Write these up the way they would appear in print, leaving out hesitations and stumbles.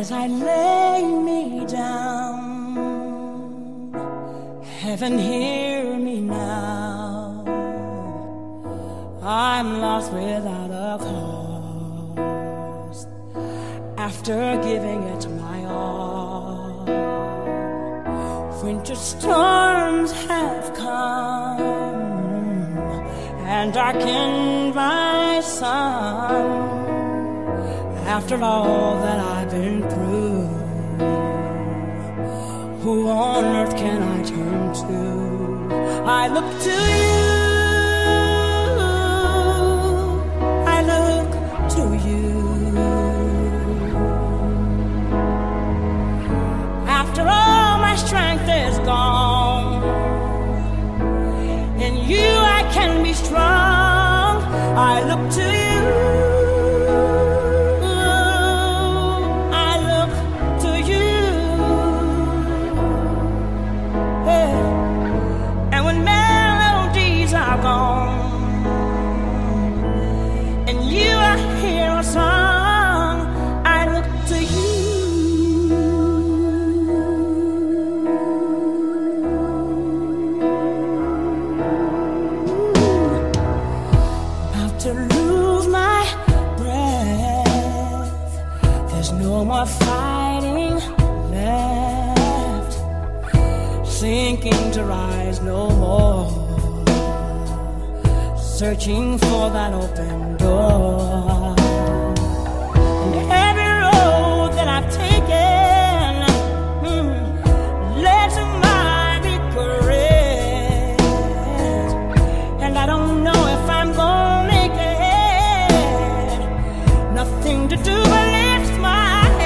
as I lay me down. Heaven, hear me now. I'm lost without a cause. After giving it my all, winter storms have come and darkened my sun. After all that I've been through, who on earth can I turn to? I look to you, I look to you. After all my strength is gone, in you I can be strong. I look to you. No more fighting left, sinking to rise no more, searching for that open door. And every road that I've taken led to my regret, and I don't know if I'm gonna make it. Nothing to do but lift my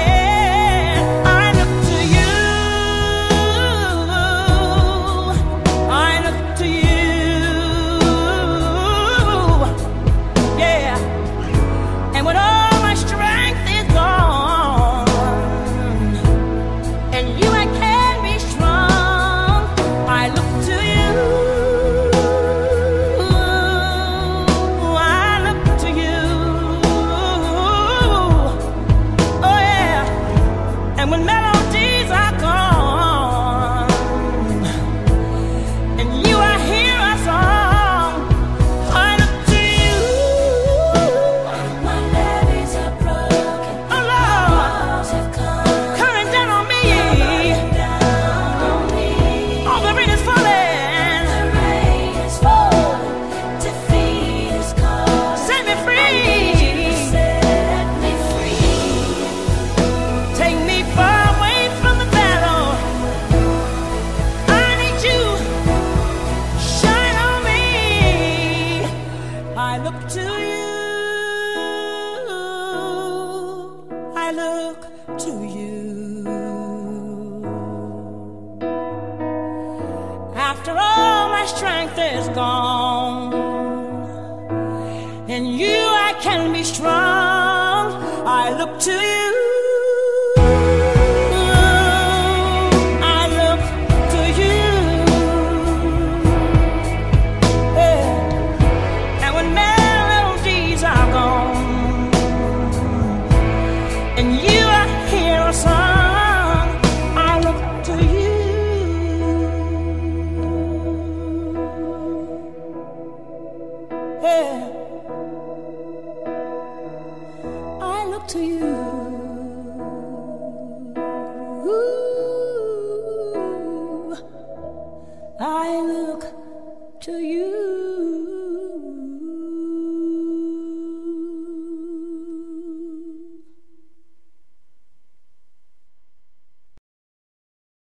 I look to you, I look to you. After all my strength is gone, in you I can be strong. I look to you. I look to you.